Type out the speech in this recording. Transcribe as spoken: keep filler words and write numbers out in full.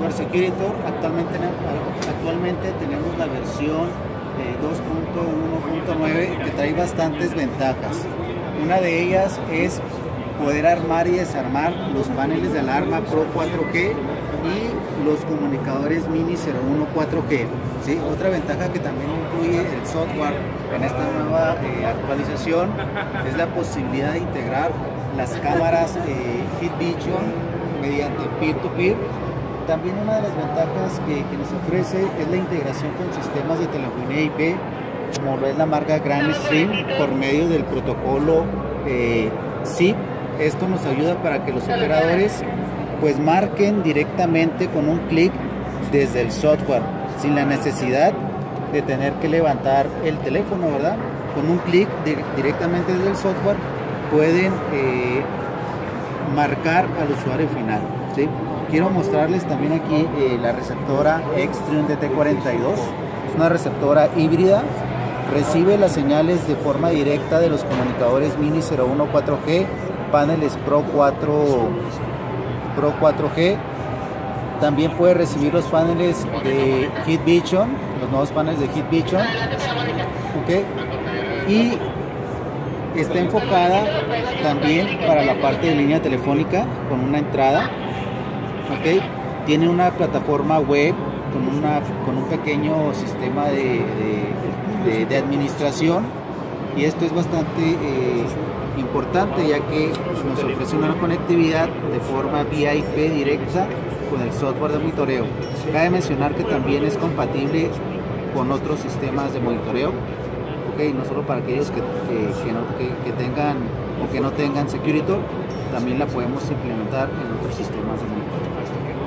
software Securitor. Actualmente, actualmente tenemos la versión eh, dos punto uno punto nueve que trae bastantes ventajas. Una de ellas es poder armar y desarmar los paneles de alarma Pro cuatro G y los comunicadores Mini cero uno cuatro G. ¿Sí? Otra ventaja que también incluye el software en esta nueva eh, actualización es la posibilidad de integrar las cámaras eh, Hikvision mediante peer-to-peer. También una de las ventajas que, que nos ofrece es la integración con sistemas de telefonía I P, como lo es la marca Grandstream, por medio del protocolo eh, S I P. Esto nos ayuda para que los operadores pues marquen directamente con un clic desde el software, sin la necesidad de tener que levantar el teléfono, ¿verdad? Con un clic di directamente desde el software pueden eh, marcar al usuario final, ¿sí? Quiero mostrarles también aquí eh, la receptora Extreme D T cuarenta y dos. Es una receptora híbrida, recibe las señales de forma directa de los comunicadores Mini cero uno cuatro G, paneles Pro cuatro, Pro cuatro G. También puede recibir los paneles de Hikvision, los nuevos paneles de Hikvision, ¿okay? Y está enfocada también para la parte de línea telefónica con una entrada, ¿okay? Tiene una plataforma web con, una, con un pequeño sistema de, de, de, de administración, y esto es bastante eh, importante, ya que nos ofrece una conectividad de forma vía I P directa con el software de monitoreo. Cabe mencionar que también es compatible con otros sistemas de monitoreo, okay, no solo para aquellos que, que, que, no, que, que tengan o que no tengan Securitor, también la podemos implementar en otros sistemas de monitoreo.